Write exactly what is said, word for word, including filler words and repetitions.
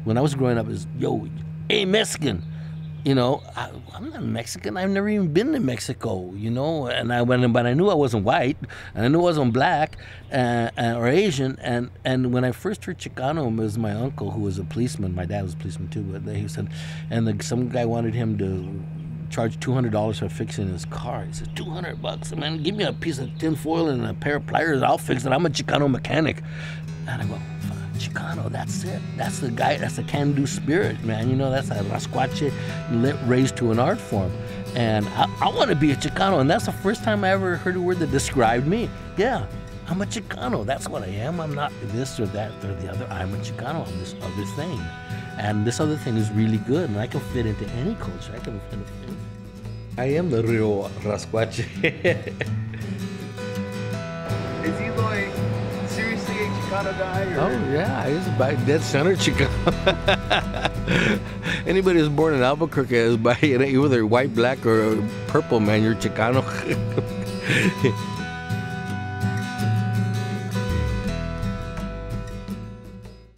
when I was growing up, is yo, hey Mexican. You know, I, I'm not Mexican. I've never even been to Mexico. You know, and I went, but I knew I wasn't white, and I knew I wasn't black uh, uh, or Asian. And and when I first heard Chicano, it was my uncle who was a policeman. My dad was a policeman too. But he said, and the, some guy wanted him to charge two hundred dollars for fixing his car. He said, two hundred bucks, man. Give me a piece of tin foil and a pair of pliers. I'll fix it. I'm a Chicano mechanic. And I go, Chicano, that's it. That's the guy, that's the can-do spirit, man. You know, that's a Rascuache raised to an art form. And I, I want to be a Chicano, and that's the first time I ever heard a word that described me. Yeah, I'm a Chicano. That's what I am. I'm not this or that or the other. I'm a Chicano. I'm this other thing. And this other thing is really good, and I can fit into any culture. I can fit into I am the real Rascuache. Is he like seriously a Chicano guy? Or? Oh yeah, he's by dead center Chicano. Anybody who's born in Albuquerque is by either white, black, or purple, man. You're Chicano.